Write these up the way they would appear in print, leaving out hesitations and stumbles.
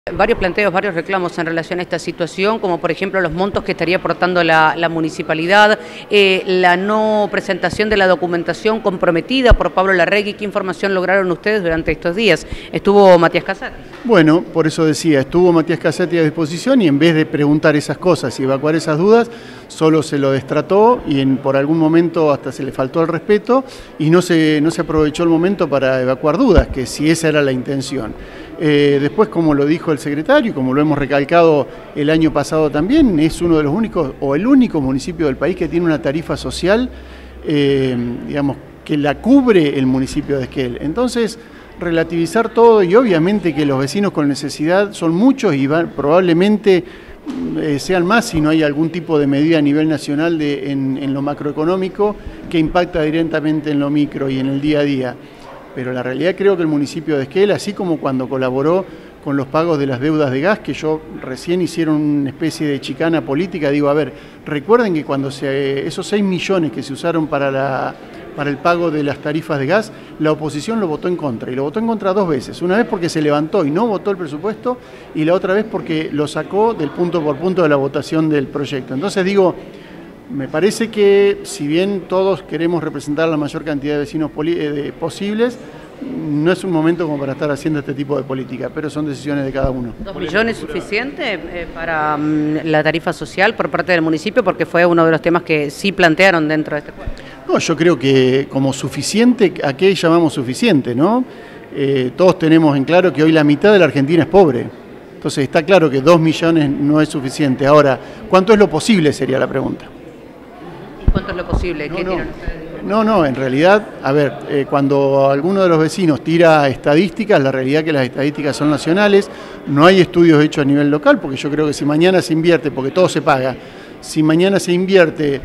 Varios planteos, varios reclamos en relación a esta situación, como por ejemplo los montos que estaría aportando la municipalidad, la no presentación de la documentación comprometida por Pablo Larregui. ¿Qué información lograron ustedes durante estos días? ¿Estuvo Matías Casati? Bueno, por eso decía, estuvo Matías Casati a disposición y en vez de preguntar esas cosas y evacuar esas dudas, solo se lo destrató y por algún momento hasta se le faltó el respeto y no se aprovechó el momento para evacuar dudas, que si esa era la intención. Después, como lo dijo el secretario y como lo hemos recalcado el año pasado también, es uno de los únicos o el único municipio del país que tiene una tarifa social, digamos, que la cubre el municipio de Esquel. Entonces, relativizar todo y obviamente que los vecinos con necesidad son muchos y probablemente sean más si no hay algún tipo de medida a nivel nacional en lo macroeconómico que impacta directamente en lo micro y en el día a día. Pero la realidad creo que el municipio de Esquel, así como cuando colaboró con los pagos de las deudas de gas, que recién hicieron una especie de chicana política, digo, a ver, recuerden que cuando esos 6 millones que se usaron para el pago de las tarifas de gas, la oposición lo votó en contra, y lo votó en contra 2 veces. Una vez porque se levantó y no votó el presupuesto, y la otra vez porque lo sacó del punto por punto de la votación del proyecto. Entonces digo, me parece que si bien todos queremos representar a la mayor cantidad de vecinos posibles, no es un momento como para estar haciendo este tipo de política, pero son decisiones de cada uno. ¿2 millones suficiente para la tarifa social por parte del municipio? Porque fue uno de los temas que sí plantearon dentro de este acuerdo. No, yo creo que como suficiente, ¿a qué llamamos suficiente, no? Todos tenemos en claro que hoy la mitad de la Argentina es pobre. Entonces está claro que 2 millones no es suficiente. Ahora, ¿cuánto es lo posible? Sería la pregunta. ¿Cuánto es lo posible? ¿Qué tiran ustedes? No, en realidad, a ver, cuando alguno de los vecinos tira estadísticas, la realidad es que las estadísticas son nacionales, no hay estudios hechos a nivel local, porque yo creo que si mañana se invierte, porque todo se paga, si mañana se invierte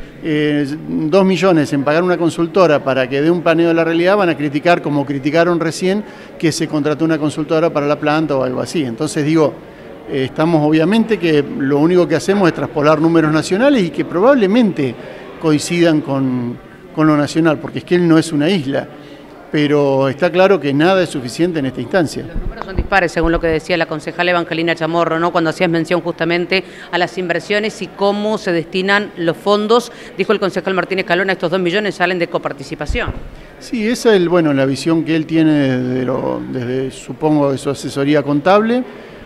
2 millones en pagar una consultora para que dé un paneo de la realidad, van a criticar, como criticaron recién, que se contrató una consultora para la planta o algo así. Entonces digo, estamos obviamente que lo único que hacemos es traspolar números nacionales y que probablemente coincidan con lo nacional, porque Esquel no es una isla, pero está claro que nada es suficiente en esta instancia. Los números son dispares, según lo que decía la concejala Evangelina Chamorro, ¿no? Cuando hacías mención justamente a las inversiones y cómo se destinan los fondos. Dijo el concejal Martínez Calona, estos 2 millones salen de coparticipación. Sí, esa es la visión que él tiene desde supongo, de su asesoría contable.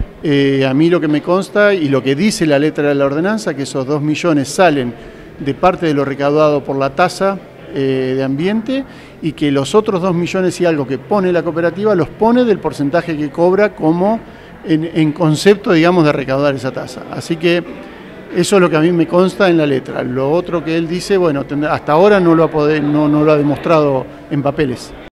A mí lo que me consta y lo que dice la letra de la ordenanza, que esos 2 millones salen de parte de lo recaudado por la tasa de ambiente y que los otros 2 millones y algo que pone la cooperativa los pone del porcentaje que cobra como en concepto, digamos, de recaudar esa tasa. Así que eso es lo que a mí me consta en la letra. Lo otro que él dice, bueno, hasta ahora no lo ha demostrado en papeles.